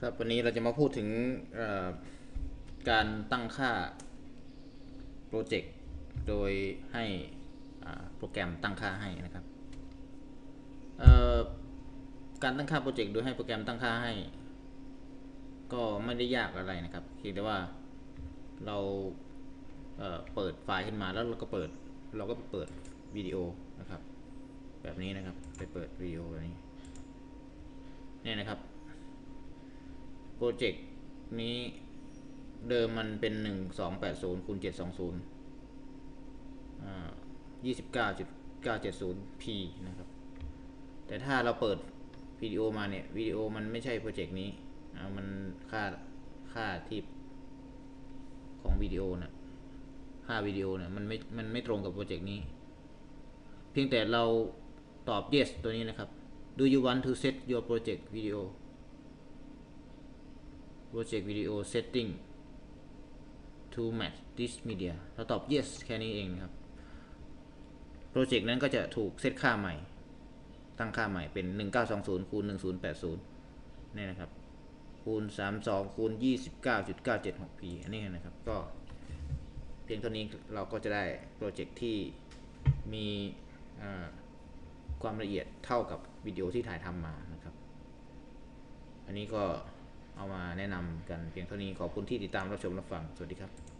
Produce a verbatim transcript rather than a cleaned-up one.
ครับวันนี้เราจะมาพูดถึงการตั้งค่าโปรเจกต์โดยให้โปรแกรมตั้งค่าให้นะครับการตั้งค่าโปรเจกต์โดยให้โปรแกรมตั้งค่าให้ก็ไม่ได้ยากอะไรนะครับเพียงแต่ว่าเราเเปิดไฟล์ขึ้นมาแล้วเราก็เปิดเราก็เปิดวิดีโอนะครับแบบนี้นะครับไปเปิดวิดีโอแบบนี้เนี่ยนะครับโปรเจกต์นี้เดิมมันเป็นหนึ่งสองแปดศูนย์คูณเจ็ดสองศูนย์อ่ายี่สิบเก้าจุดเก้าเจ็ดศูนย์ พี นะครับแต่ถ้าเราเปิดวิดีโอมาเนี่ยวิดีโอมันไม่ใช่โปรเจกต์นี้มันค่าค่าที่ของวิดีโอนะค่าวิดีโอเนี่ยมันไม่มันไม่ตรงกับโปรเจกต์นี้เพียงแต่เราตอบ yes ตัวนี้นะครับ do you want to set your project video project video setting to match this media เราตอบ yes แค่นี้เองนะครับโปรเจกต์นั้นก็จะถูกเซตค่าใหม่ตั้งค่าใหม่เป็นหนึ่งเก้าสองศูนย์คูณหนึ่งศูนย์แปดศูนย์นี่นะครับคูณสามสิบสองคูณ ยี่สิบเก้าจุดเก้าเจ็ดหก พี อันนี้นะครับก็เพียงเท่านี้เราก็จะได้โปรเจกต์ที่มีความละเอียดเท่ากับวิดีโอที่ถ่ายทำมานะครับอันนี้ก็เอามาแนะนำกันเพียงเท่านี้ขอบคุณที่ติดตามรับชมรับฟังสวัสดีครับ